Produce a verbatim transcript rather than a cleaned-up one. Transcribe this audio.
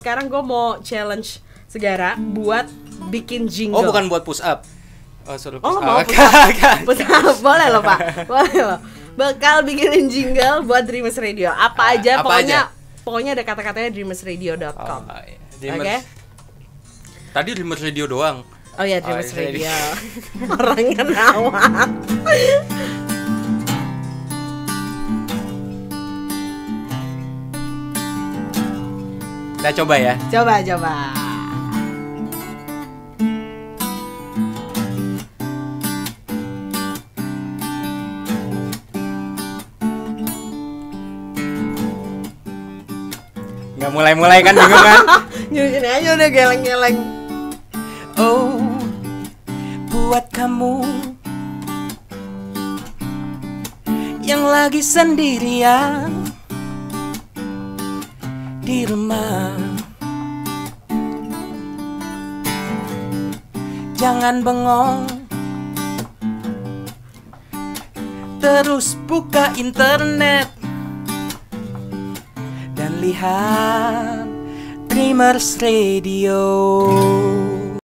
sekarang gue mau challenge Segara buat bikin jingle. Oh, bukan buat push up. Oh, suruh push Oh, up. mau push up. Push up. Boleh loh, Pak. Boleh loh. Bakal bikinin jingle buat Dreamers Radio. Apa aja, apa pokoknya aja? Pokoknya ada kata-katanya dreamers radio dot com. Oh, iya. Oke. Okay? Tadi Dreamers Radio doang. Oh ya, Dreamers oh, iya, Radio. Orangnya nawat. Kita coba ya. Coba, coba. Nggak mulai-mulai kan, bingung kan? Gini aja udah geleng-geleng. Oh, buat kamu yang lagi sendirian di rumah, jangan bengong, terus buka internet dan lihat Dreamers Radio.